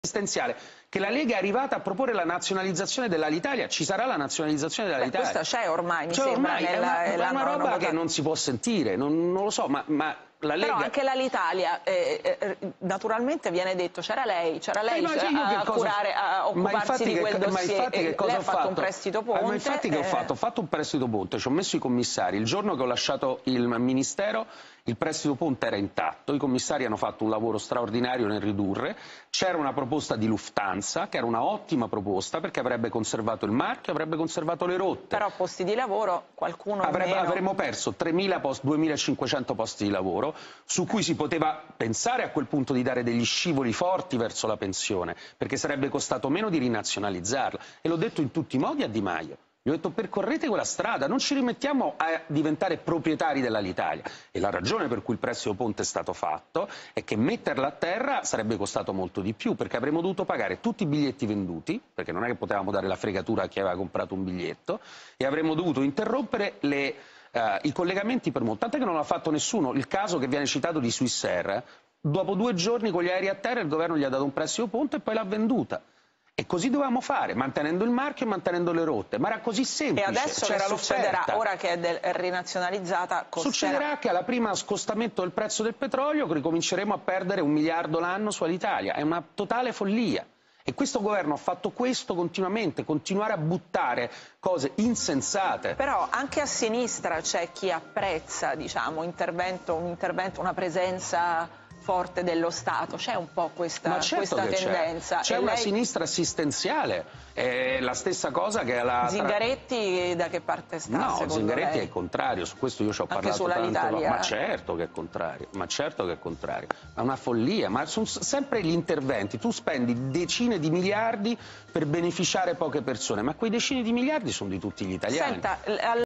esistenziale, che la Lega è arrivata a proporre la nazionalizzazione dell'Alitalia. Ci sarà la nazionalizzazione dell'Alitalia? Questa c'è ormai, mi cioè, sembra. Ormai è una roba che non si può sentire, non lo so, ma la Lega... Però anche l'Alitalia, naturalmente viene detto, c'era lei a occuparsi di quel dossier, lei ha fatto un prestito ponte. Ma infatti che ho fatto? Ho fatto un prestito ponte, ci ho messo i commissari, il giorno che ho lasciato il Ministero il prestito ponte era intatto, i commissari hanno fatto un lavoro straordinario nel ridurre, c'era una proposta di Lufthansa che era una ottima proposta perché avrebbe conservato il marchio, avrebbe conservato le rotte. Però posti di lavoro qualcuno meno. Avremmo perso 3.000 posti, 2.500 posti di lavoro su cui si poteva pensare a quel punto di dare degli scivoli forti verso la pensione, perché sarebbe costato meno di rinazionalizzarla, e l'ho detto in tutti i modi a Di Maio. Gli ho detto: percorrete quella strada, non ci rimettiamo a diventare proprietari dell'Alitalia. E la ragione per cui il prestito ponte è stato fatto è che metterla a terra sarebbe costato molto di più, perché avremmo dovuto pagare tutti i biglietti venduti, perché non è che potevamo dare la fregatura a chi aveva comprato un biglietto, e avremmo dovuto interrompere i collegamenti per molto. Tant'è che non l'ha fatto nessuno. Il caso che viene citato di Swissair, dopo 2 giorni con gli aerei a terra il governo gli ha dato un prestito ponte e poi l'ha venduta. E così dovevamo fare, mantenendo il marchio e mantenendo le rotte, ma era così semplice. E adesso che succederà, ora che è rinazionalizzata, succederà che alla prima scostamento del prezzo del petrolio ricominceremo a perdere 1 miliardo l'anno su Alitalia. È una totale follia. E questo governo ha fatto questo continuamente, continuare a buttare cose insensate. Però anche a sinistra c'è chi apprezza, diciamo, una presenza forte dello Stato, c'è un po' questa tendenza. C'è una sinistra assistenziale, è la stessa cosa che la... Zingaretti da che parte sta? No, Zingaretti è il contrario, su questo io ci ho parlato tanto. Ma certo che è contrario, è una follia, ma sono sempre gli interventi, tu spendi decine di miliardi per beneficiare poche persone, ma quei decine di miliardi sono di tutti gli italiani. Senta,